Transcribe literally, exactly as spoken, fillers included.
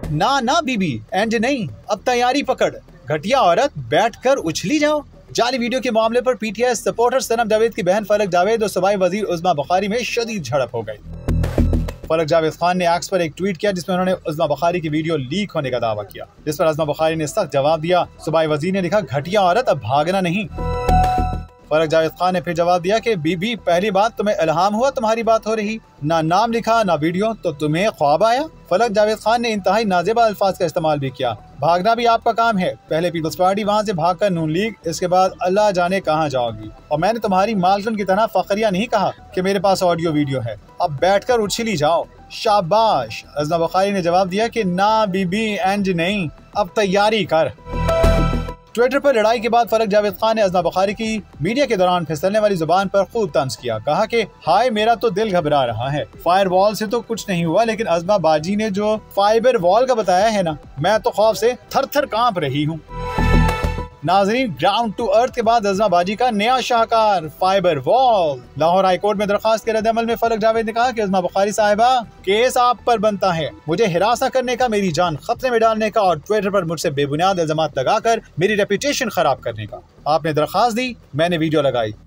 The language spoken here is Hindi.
ना ना बीबी एंड नहीं, अब तैयारी पकड़, घटिया औरत बैठकर उछली जाओ। जाली वीडियो के मामले पर पीटीआई सपोर्टर सनम जावेद की बहन फलक जावेद और सूबाई वजीर उज़मा बुखारी में शदीद झड़प हो गई। फलक जावेद खान ने एक्स पर एक ट्वीट किया जिसमें उन्होंने उज़मा बुखारी की वीडियो लीक होने का दावा किया, जिस पर अज़मा बुखारी ने सख्त जवाब दिया। सूबाई वजीर ने लिखा, घटिया औरत अब भागना नहीं। फलक जावेद खान ने फिर जवाब दिया कि बीबी पहली बात तुम्हें इल्हाम हुआ तुम्हारी बात हो रही, ना नाम लिखा ना वीडियो, तो तुम्हें ख्वाब आया। फलक जावेद खान ने इंतहाई नाजेबा अल्फाज का इस्तेमाल भी किया। भागना भी आपका काम है, पहले पीपल्स पार्टी, वहाँ से भागकर नून लीग, इसके बाद अल्लाह जाने कहाँ जाओगी। और मैंने तुम्हारी मालकिन की तरह फखरिया नहीं कहा कि मेरे पास ऑडियो वीडियो है, अब बैठकर उछली जाओ। शाबाश। अज़मा बुखारी ने जवाब दिया कि ना बीबी एंज नहीं, अब तैयारी कर। ट्विटर पर लड़ाई के बाद फलक जावेद खान ने अज़मा बुखारी की मीडिया के दौरान फिसलने वाली जुबान पर खूब तंज किया। कहा कि हाय मेरा तो दिल घबरा रहा है, फायर वॉल से तो कुछ नहीं हुआ, लेकिन अज़मा बाजी ने जो फाइबर वॉल का बताया है ना, मैं तो खौफ से थर थर कांप रही हूँ। नाजरीन, ग्राउंड टू अर्थ के बाद अज़मा बाजी का नया शाहकार fibre wall. Lahore high court में दरखास्त के रद्द अमल में फलक जावेद ने कहा कि अज़मा बुखारी साहिबा, केस आप पर बनता है, मुझे हिरासा करने का, मेरी जान खतरे में डालने का और ट्विटर पर मुझसे बेबुनियाद इल्जामात लगाकर मेरी रेपुटेशन खराब करने का। आपने दरखास्त दी, मैंने वीडियो लगाई,